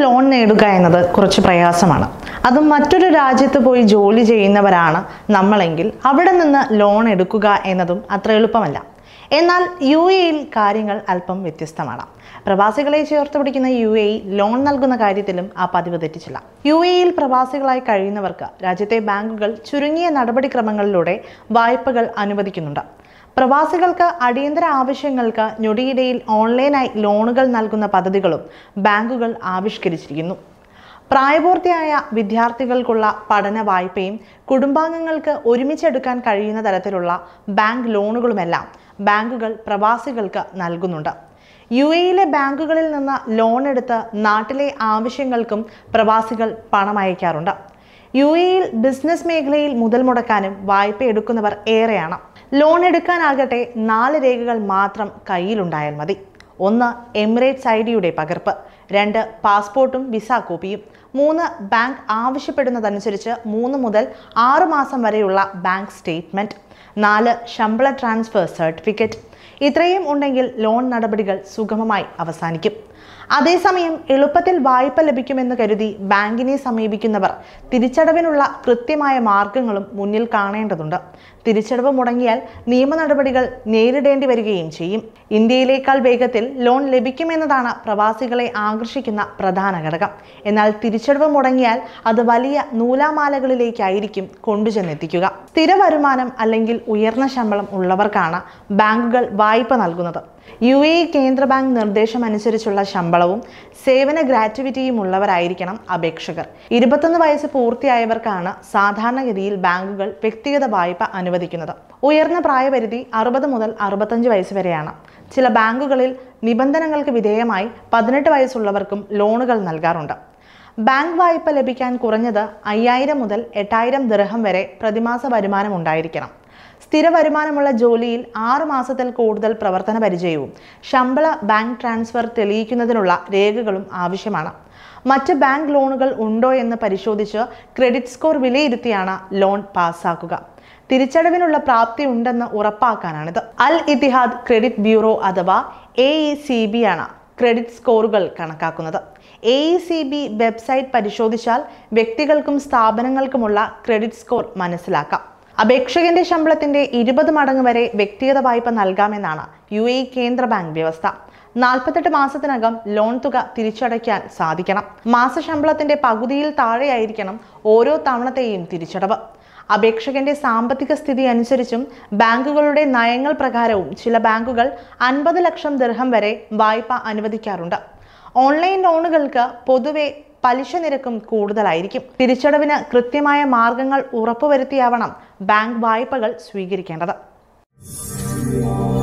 Loan നേടുക എന്നത് കുറച്ച് പ്രയാസമാണ്. അതും മറ്റൊരു രാജ്യത്ത് പോയി ജോലി ചെയ്യുന്നവരാണ് നമ്മളെങ്കിൽ അവിടെ നിന്ന് ലോൺ എടുക്കുക എന്നതും അത്ര എളുപ്പമല്ല. എന്നാൽ UAE-യിൽ കാര്യങ്ങൾ അല്പം വ്യത്യസ്തമാണ്. പ്രവാസികളെ ചേർത്ത് പിടിക്കുന്ന UAE ലോൺ നൽകുന്ന കാര്യത്തിലും ആ പതിവ് തെറ്റിച്ചില്ല. UAE-യിൽ പ്രവാസികളായി കഴിയുന്നവർക്ക് രാജ്യത്തെ ബാങ്കുകൾ ചുരുങ്ങിയ നടപടിക്രമങ്ങളിലൂടെ വായ്പകൾ അനുവദിക്കുന്നുണ്ട്. പ്രവാസികൾക്ക് അടിയന്തര ആവശ്യങ്ങൾക്ക് ഞൊടിയിടയിൽ ഓൺലൈനായി ലോണുകൾ നൽകുന്ന പദ്ധതികളും ബാങ്കുകൾ ആവിഷ്കരിച്ചിരിക്കുന്നു. പ്രായപൂർത്തിയായ വിദ്യാർത്ഥികൾക്കുള്ള പഠന വായ്പയും കുടുംബാംഗങ്ങൾക്ക് ഒരുമിച്ചെടുക്കാൻ കഴിയുന്ന തരത്തിലുള്ള ബാങ്ക് ലോണുകളുമെല്ലാം ബാങ്കുകൾ പ്രവാസികൾക്ക് നൽകുന്നുണ്ട്. UAE-യിലെ ബാങ്കുകളിൽ നിന്ന് ലോൺ എടുത്ത് നാട്ടിലെ ആവശ്യങ്ങൾക്കും പ്രവാസികൾ പണം അയക്കാറുണ്ട്. UAE-യിൽ ബിസിനസ് മേഖലയിൽ മുതൽ മുടക്കാനും വായ്പ എടുക്കുന്നവർ ഏറെയാണ്. ലോൺ എടുക്കാനാകട്ടെ 4 രേഖകൾ മാത്രം കയ്യിലുണ്ടായാൽ മതി. 1 എമിറേറ്റ്സ് ID-യുടെ പകർപ്പ്, 2 പാസ്പോർട്ടും വിസ കോപ്പിയും, 3 ബാങ്ക് ആവശ്യപ്പെടുന്നതനുസരിച്ച് 3 മുതൽ 6 മാസം വരെയുള്ള ബാങ്ക് സ്റ്റേറ്റ്മെന്റ്, 4 ശമ്പള ട്രാൻസ്ഫർ സർട്ടിഫിക്കറ്റ്. ഇത്രയും ഉണ്ടെങ്കിൽ ലോൺ നടപടികൾ സുഗമമായി അവസാനിക്കും. അതേസമയം എളുപ്പത്തിൽ വായ്പ ലഭിക്കുമെന്ന് കരുതി ബാങ്കിനെ സമീപിക്കുന്നവർ തിരിച്ചടവിനുള്ള കൃത്യമായ മാർഗങ്ങളും മുന്നിൽ കാണേണ്ടതുണ്ട്. തിരിച്ചടവ് മുടങ്ങിയാൽ നിയമ നടപടികൾ നേരിടേണ്ടി വരികയും ചെയ്യും. ഇന്ത്യയിലേക്കാൾ വേഗത്തിൽ ലോൺ ലഭിക്കുമെന്നതാണ് പ്രവാസികളെ ആകർഷിക്കുന്ന പ്രധാന ഘടകം. എന്നാൽ തിരിച്ചടവ് മുടങ്ങിയാൽ അത് വലിയ നൂലാമാലകളിലേക്കായിരിക്കും കൊണ്ടുചെന്നെത്തിക്കുക. സ്ഥിര വരുമാനം അല്ലെങ്കിൽ ഉയർന്ന ശമ്പളം ഉള്ളവർക്കാണ് ബാങ്കുകൾ വായ്പ നൽകുന്നത്. UAE കേന്ദ്ര ബാങ്ക് നിർദ്ദേശം അനുസരിച്ചുള്ള ശമ്പളവും സേവന ഗ്രാറ്റുവിറ്റിയും ഉള്ളവരായിരിക്കണം അപേക്ഷകർ. 21 വയസ്സ് പൂർത്തിയായവർക്കാണ് സാധാരണഗതിയിൽ ബാങ്കുകൾ വ്യക്തിഗത വായ്പ അനുവദിക്കുന്നത്. ഉയർന്ന പ്രായപരിധി 60 മുതൽ 65 വയസ്സ് വരെയാണ്. ചില ബാങ്കുകളിൽ നിബന്ധനകൾക്ക് വിധേയമായി 18 വയസ്സുള്ളവർക്കും ലോണുകൾ നൽകാറുണ്ട്. ബാങ്ക് വായ്പ ലഭിക്കാൻ കുറഞ്ഞത് 5000 മുതൽ 8000 ദിർഹം വരെ പ്രതിമാസ വരുമാനം ഉണ്ടായിരിക്കണം. സ്ഥിര വരുമാനമുള്ള ജോലിയിൽ 6 മാസത്തിൽ കൂടുതൽ പ്രവർത്തന പരിചയവും ശമ്പള ബാങ്ക് ട്രാൻസ്ഫർ തെളിയിക്കുന്നതിനുള്ള രേഖകളും ആവശ്യമാണ്. മറ്റ് ബാങ്ക് ലോണുകൾ ഉണ്ടോ എന്ന് പരിശോധിച്ച് ക്രെഡിറ്റ് സ്കോർ വിലയിരുത്തിയാണ് ലോൺ പാസ്സാക്കുക. തിരിച്ചടവിനുള്ള പ്രാപ്തി ഉണ്ടെന്ന് ഉറപ്പാക്കാനാണിത്. അൽ ഇത്തിഹാദ് ക്രെഡിറ്റ് ബ്യൂറോ അഥവാ AECB ആണ് ക്രെഡിറ്റ് സ്കോറുകൾ കണക്കാക്കുന്നത്. AECB വെബ്സൈറ്റ് പരിശോധിച്ചാൽ വ്യക്തികൾക്കും സ്ഥാപനങ്ങൾക്കുമുള്ള ക്രെഡിറ്റ് സ്കോർ മനസ്സിലാക്കാം. അപേക്ഷകന്റെ ശമ്പളത്തിന്റെ 20 മടങ്ങ് വരെ വ്യക്തിഗത വായ്പ നൽകാമെന്നാണ് UAE കേന്ദ്ര ബാങ്ക് വ്യവസ്ഥ. 48 മാസത്തിനകം ലോൺ തുക തിരിച്ചടയ്ക്കാൻ സാധിക്കണം. മാസശമ്പളത്തിന്റെ പകുതിയിൽ താഴെയായിരിക്കണം ഓരോ തവണത്തെയും തിരിച്ചടവ്. അപേക്ഷകന്റെ സാമ്പത്തിക സ്ഥിതി അനുസരിച്ചും ബാങ്കുകളുടെ നയങ്ങൾ പ്രകാരവും ചില ബാങ്കുകൾ 50 ലക്ഷം ദിർഹം വരെ വായ്പ അനുവദിക്കാറുണ്ട്. ഓൺലൈൻ ലോണുകൾക്ക് പൊതുവെ പലിശ നിരക്കും കൂടുതലായിരിക്കും. തിരിച്ചടവിന് കൃത്യമായ മാർഗങ്ങൾ ഉറപ്പുവരുത്തിയാവണം ബാങ്ക് വായ്പകൾ സ്വീകരിക്കേണ്ടത്.